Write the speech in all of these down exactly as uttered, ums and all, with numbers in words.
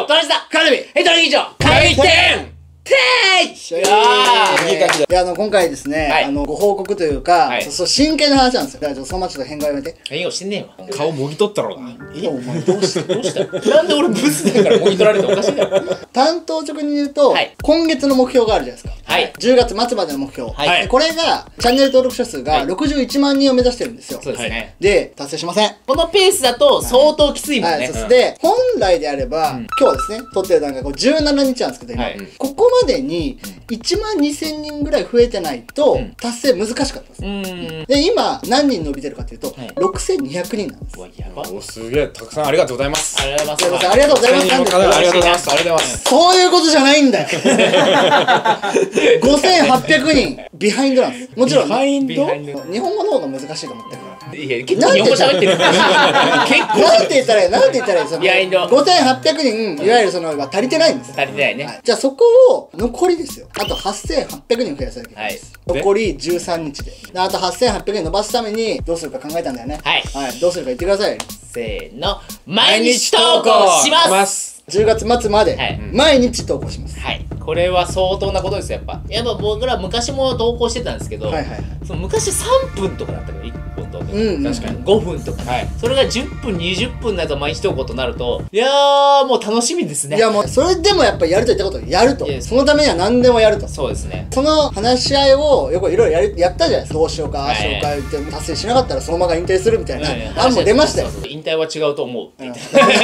トラジだカルビヘッドラ劇場開店てーい。いやいや、あの今回ですね、 はい、 あのご報告というか、はい、そうそう真剣な話なんですよ。だからそのままちょっと変顔やめて。 変顔してねえわ。 顔もぎ取ったろうな。 え、お前どうしたどうしたなんで俺ブスだからもぎ取られておかしいだろ。 担当直に言うと、はい、今月の目標があるじゃないですか。はい。じゅうがつ末までの目標。はい。これがチャンネル登録者数がろくじゅういちまんにんを目指してるんですよ。 そうですね。 で、達成しません。 このペースだと相当きついもんね。 はい。で、本来であれば、今日はですね、撮ってる段階がじゅうしちにちなんですけど、今、ここまでにいちまんにせんにんぐらい増えてないと達成難しかったんです。で、今何人伸びてるかというとろくせんにひゃくにんなんです。 やば。 お、すげえ、たくさんありがとうございます。 ありがとうございます。 ありがとうございます。 ありがとうございます。ありがとうございます。ありがとうございます。 そういうことじゃないんだよ。ごせんはっぴゃくにんビハインドなんです。もちろん。ビハインド？日本語の方が難しいと思ってるから。 いや、結構日本語喋ってる。結構。 なんて言ったらいいなんて言ったらいいそのビハインド。 ごせんはっぴゃくにん、いわゆるその、足りてないんです。 足りてないね。 じゃあそこを、残りですよ。あとはっせんはっぴゃくにん増やさなきゃいけないです。残りじゅうさんにちで。あとはっせんはっぴゃくにん伸ばすために、どうするか考えたんだよね。はい。はい。どうするか言ってください。 せーの。毎日投稿しますじゅうがつ末まで、毎日投稿します。 はい。これは相当なことですよ、やっぱ。やっぱ僕ら昔も投稿してたんですけど、その昔さんぷんとかだったから、いっぽん投稿。確かに。ごふんとか。それがじゅっぷん、にじゅっぷんのやつを毎日投稿となると、いやー、もう楽しみですね。 いやもう、それでもやっぱりやると言ったことをやると。そのためには何でもやると。 そうですね。 その話し合いを、よくいろいろやったじゃないですか。どうしようか、ああしようか言って、達成しなかったらそのまま引退するみたいな案も出ましたよ。 引退は違うと思うって言って。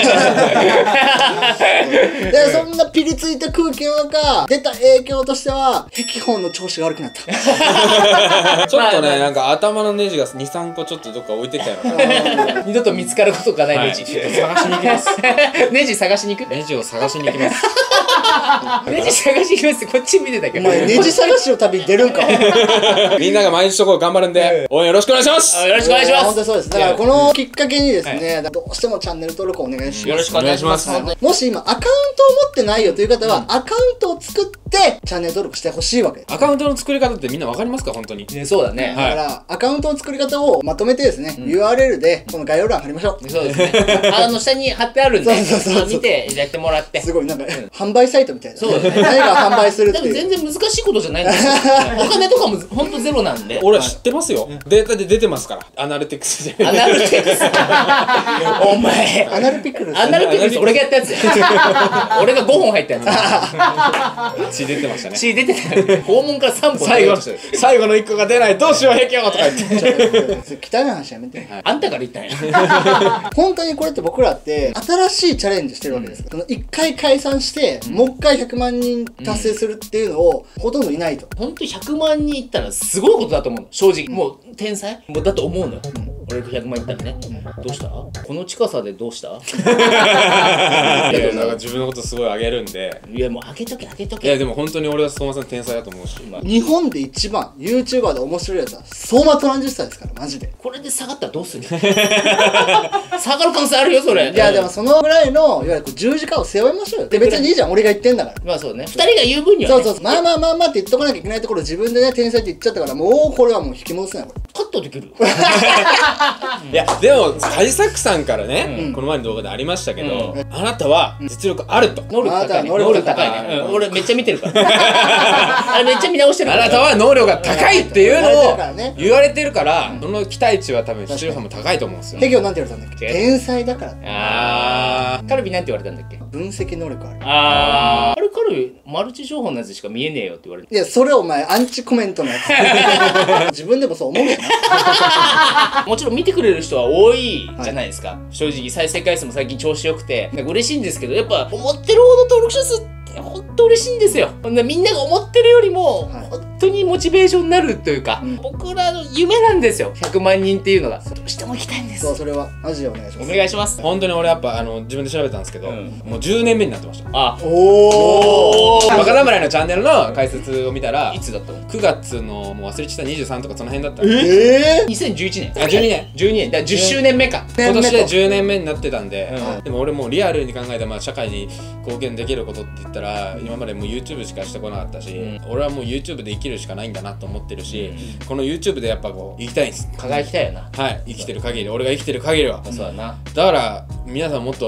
で、そんなピリついた空気の中、出た影響としては、壁本の調子が悪くなった。 ちょっとね、なんか頭のネジがに、さんこちょっとどっか置いてたよ。 二度と見つかることがないネジ。 探しに行きます。 ネジ探しに行く？ ネジを探しに行きます。 ネジ探しに行きますってこっち見てたけど。 お前、ネジ探しの旅に出るんか。 みんなが毎日投稿頑張るんで、応援よろしくお願いします。 よろしくお願いします。 本当にそうです。だからこのきっかけにですね、どうしてもチャンネル登録お願いします。 よろしくお願いします。 もし今アカウントを持ってないよという方は、アカウントを作ってチャンネル登録してほしいわけ。 アカウントの作り方ってみんなわかりますか本当に。 そうだね。 だからアカウントの作り方をまとめてですね、ユーアールエル でこの概要欄貼りましょう。 そうですね。あの下に貼ってあるんで、見てやってもらって。 すごいなんか販売サイトみたいな。 そうですね。 何が販売するっていう。 全然難しいことじゃないんですよ。お金とかも本当ゼロなんで。 俺は知ってますよ。データで出てますから。アナルティクスで。 アナルティクス。お前。 アナルピクルス。 アナルティクス俺がやったやつや。俺がごほん入ったやつ。血出てましたね。 血出てた。肛門からさんぼん。 最後最後のいっこが出ない。どうしよう壁よとか言って。 汚い話やめて。 あんたから言ったんや。 本当にこれって僕らって新しいチャレンジしてるわけです。そのいっかい解散してもういっかいひゃくまんにん達成するっていうのをほとんどいないと。 本当にひゃくまんにんいったらすごいことだと思うの。正直。もう天才もうだと思うのよ。俺がひゃくまんいったらね。どうした？この近さでどうした？いや、なんか自分のことすごい上げるんで。 いや、もう上げとけ上げとけ。 いや、でも本当に俺は相馬さん天才だと思うし。 日本で一番 YouTuber で面白いやつは相馬トランジスタですからマジで。 これで下がったらどうする？下がる可能性あるよそれ。 いやでもそのぐらいのいわゆる十字架を背負いましょうよ。で別にいいじゃん俺が言ってんだから。 まあそうね。ふたりが言う分にはそうそうそう。まあまあまあまあって言っとかなきゃいけないところ自分でね天才って言っちゃったからもうこれはもう引き戻せないこれ。 カットできる。 いやでもカジサックさんからねこの前の動画でありましたけど、あなたは実力あると。 能力高いね。能力高いね。俺めっちゃ見てるから。あれめっちゃ見直してる。 あなたは能力が高いっていうのを言われてるから、その期待値は多分視聴者も高いと思うんですよ。 ヘギョなんて言われたんだっけ？天才だから。 ああ。カルビなんて言われたんだっけ？ 分析能力ある。 ああ。あれカルビマルチ情報のやつしか見えねえよって言われて。 いやそれお前アンチコメントのやつ。自分でもそう思うしな。 もちろん見てくれる人は多いじゃないですか。はい、正直再生回数も最近調子よくてなんか嬉しいんですけど、やっぱ思ってるほど登録者数って本当嬉しいんですよ。みんなが思ってるよりも、はい、本当にモチベーションになるというか、うん、僕らの夢なんですよひゃくまんにんっていうのが。どうしても行きたいんです。 そうそれはマジでお願いします。 お願いします。 本当に俺やっぱあの自分で調べたんですけど、うん、もうじゅうねんめになってました。 あおお。 バカ侍のチャンネルの解説を見たらいつだったの？ くがつのもう忘れちゃったにじゅうさんとかその辺だった。 ええ。 にせんじゅういちねん。 あじゅうにねんじゅうにねんだからじゅっしゅうねんめか。 今年でじゅうねんめになってたんで、 うん、 でも俺もうリアルに考えたまあ社会に貢献できることって言ったら今までもう YouTube しかしてこなかったし、うん、俺はもう YouTube で生きるしかないんだなと思ってるし、うん、この YouTube でやっぱこう生きたいんです。 輝きたいよな。 はい、生きてる限り、俺が生きてる限りは。 そうだな。 だから皆さんもっと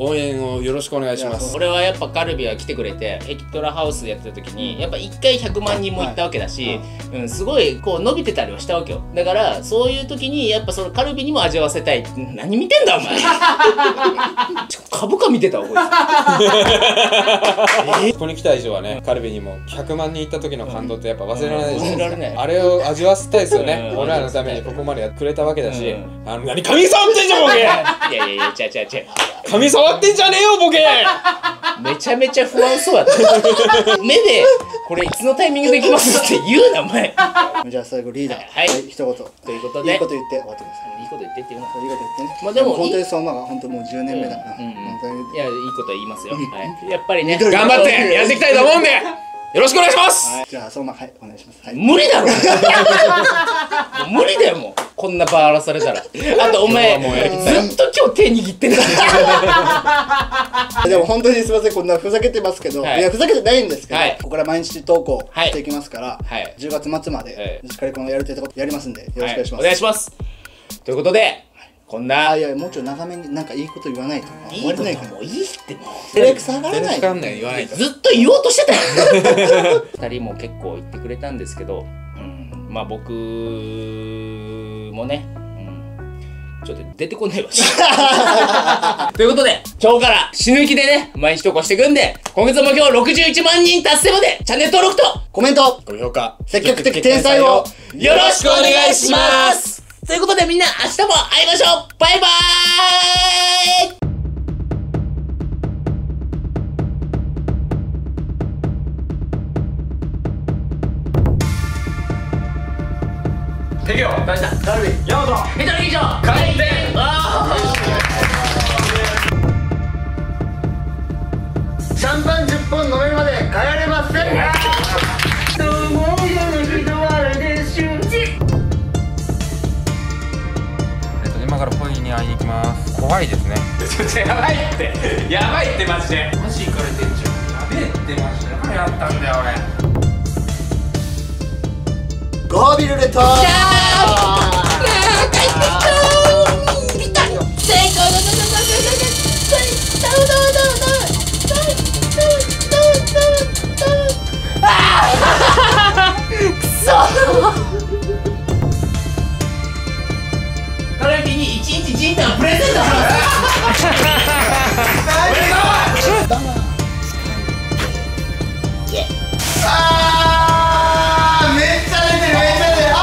応援をよろしくお願いします。 俺はやっぱカルビは来てくれてエキトラハウスでやってた時にやっぱいっかいひゃくまんにんも行ったわけだし、うん、すごいこう伸びてたりはしたわけよ。だからそういう時にやっぱそのカルビにも味わわせたい。何見てんだお前株価見てたわこいつここに来た以上はね、カルビにもひゃくまんにん行った時の感動ってやっぱ忘れられないです、 忘れられない。 あれを味わわせたいですよね。俺らのためにここまでやってくれたわけだし、あの何髪触ってんじゃんボケいやいやいや違う違う違う髪触ってんじゃねえよボケめちゃめちゃ不安そうやった目でこれいつのタイミングできますって言うなお前。 じゃあ最後リーダー、 はい一言ということでいいこと言って終わってください。 いいこと言ってっていうの。 いいこと言ってね。 まあでも本当に相馬が本当もうじゅうねんめだから、 うんうん本当にいやいいこと言いますよ。はい、やっぱりね頑張ってやっていきたいと思うんでよろしくお願いします。 はい、じゃあ相馬はいお願いします。はい、 無理だろもう無理だよもうこんな場荒らされたら。あとお前ずっと今日手握ってるでも本当にすみませんこんなふざけてますけど、 はい、 いやふざけてないんですけど、 はい、 ここから毎日投稿していきますから、 はい、 じゅうがつ末までしっかりこのやるということやりますんでよろしくお願いします。はい、 お願いします。ということでこんな、 あいやもうちょっと長めになんかいいこと言わないといいこともういいってもうセレク下がらないかんない言わないとずっと言おうとしてたよふたりも結構言ってくれたんですけど、うん、まあ僕もね、うん、ちょっと出てこないわということで今日から死ぬ気でね毎日投稿していくんで今月も今日ろくじゅういちまんにん達成までチャンネル登録とコメント高評価積極的天才をよろしくお願いしますということでみんな明日も会いましょうバイバーい。 敵を大事だカルビヤマトヘタレ以上開店シャンパンじゅっぽん飲めるまで帰れません。 今からポイに会いに行きます。怖いですね。やばいってやばいってマジでマジ行かれてんじゃん。やべえってマジで何やったんだよ俺。 ゴービルレッドーカルビにいちにちジンタンプレゼントしますあーめっちゃ出てるめっちゃ出てるあ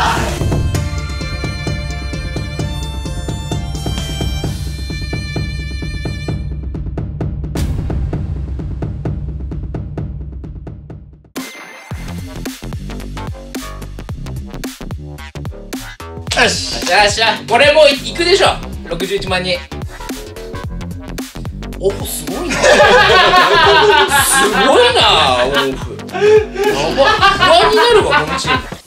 よしよっしゃこれもういくでしょろくじゅういちまんにんオフすごいなすごいなオフやば不安になるわこのチーム